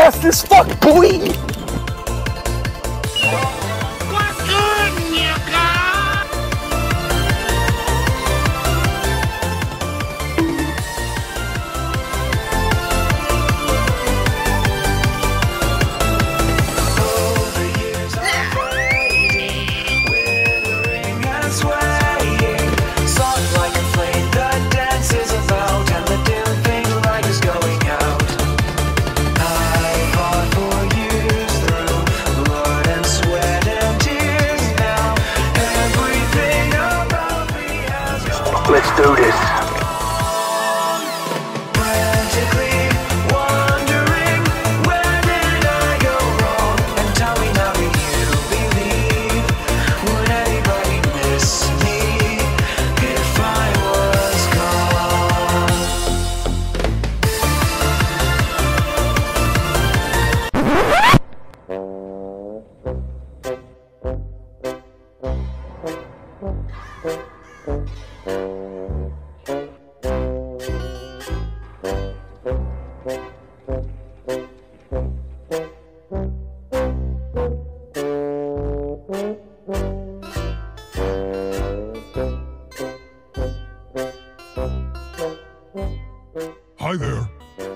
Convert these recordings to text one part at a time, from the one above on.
fast as fuck, boy! Let's do this. Frantically wondering, where did I go wrong? And tell me now, do you believe, would anybody miss me if I was Hi there.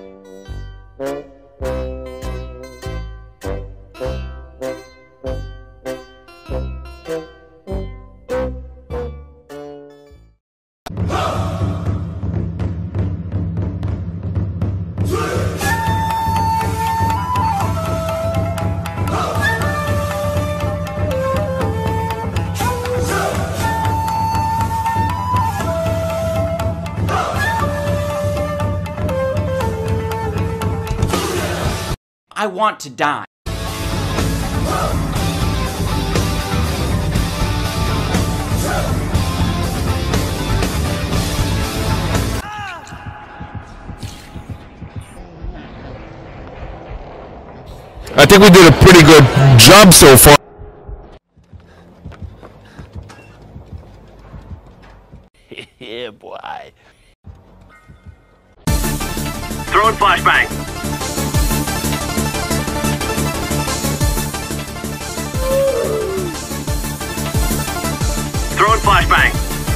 I want to die. I think we did a pretty good job so far. Yeah, boy. Throwing flashbang. Throwing flashbang.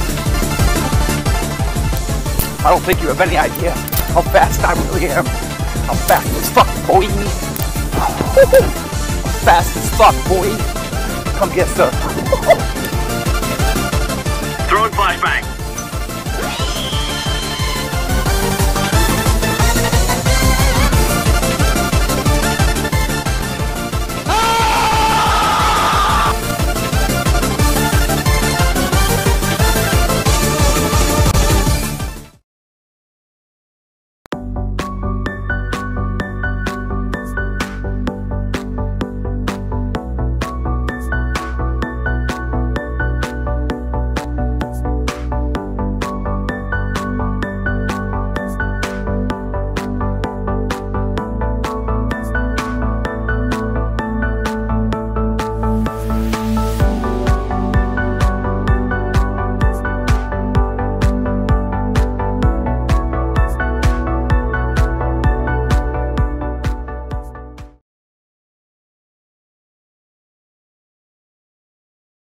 I don't think you have any idea how fast I really am. I'm fast as fuck, boy. I'm fast as fuck, boy. Come get some. Throwing flashbang.